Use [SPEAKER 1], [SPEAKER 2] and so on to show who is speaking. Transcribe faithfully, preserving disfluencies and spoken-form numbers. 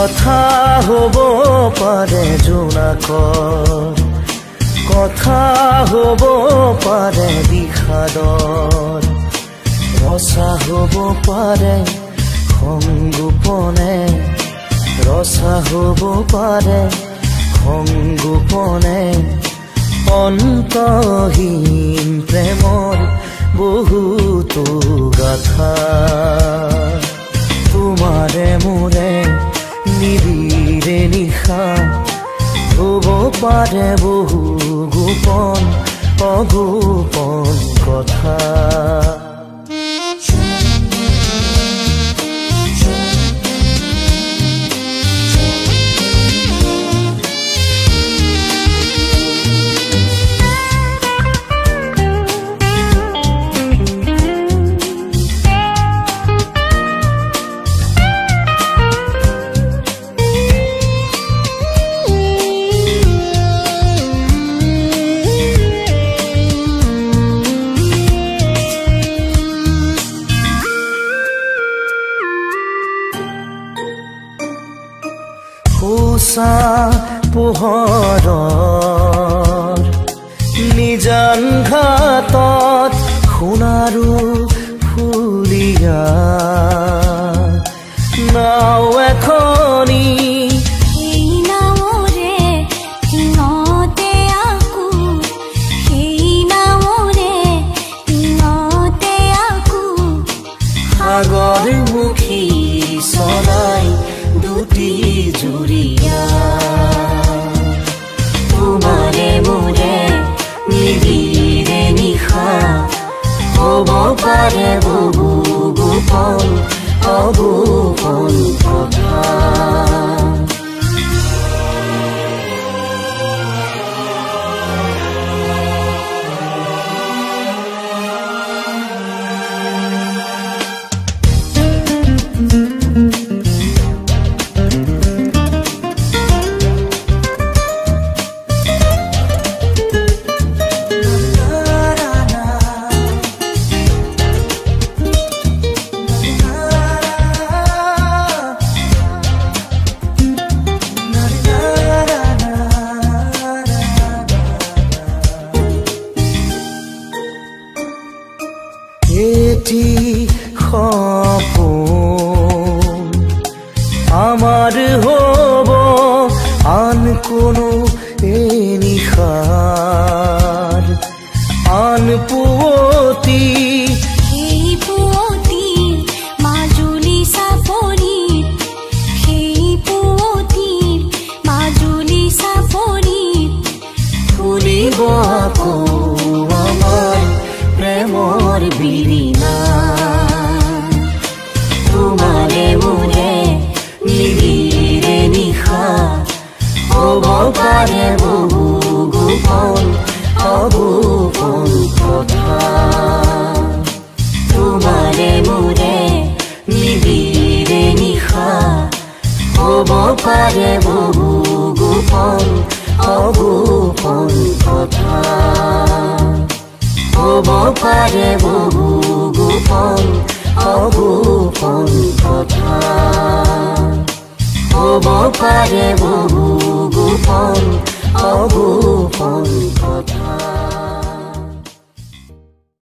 [SPEAKER 1] কথা হব পাৰে জোনাকৰ কথা হব পাৰে বিষাদৰ ৰচা হব পাৰে সংগোপনে ৰচা হব পাৰে সংগোপনে অন্তহীন প্ৰেমৰ বহুতো গাথা তোমাৰে মোৰে নিবিৰে নিশা হব পাৰে বহু গোপন অগোপন কথা উষা পোহৰৰ নিজান ঘাটত সোণাৰু ফুলিয়া নাও এখনি
[SPEAKER 2] সেই নামৰে দিনতে আকো সেই নামৰে দিনতে আকো
[SPEAKER 1] সাগৰ মুখী চলাই দুটি জুৰিয়া তোমাৰে মোৰে নিবিৰে নিশা হব পাৰে বহু গোপন অগোপন কথা এটি সপোন আমাৰ হ'ব আন কোনো এই নিশাৰ আন পুৱতি
[SPEAKER 2] সেই পুৱতি মাজুলী চাপৰিত সেই পুৱতি মাজুলী চাপৰিত
[SPEAKER 1] ফুলিব আকৌ আমাৰ প্ৰেমৰ বিৰিণা তোমাৰে মোৰে নিবিৰে নিশা হব পাৰে বহু গোপন অগোপন কথা তোমাৰে মোৰে নিবিৰে নিশা হব পাৰে বহু গোপন অগোপন কথা হব পাৰে বহু গোপন অগোপন কথা হব পাৰে বহু গোপন অগোপন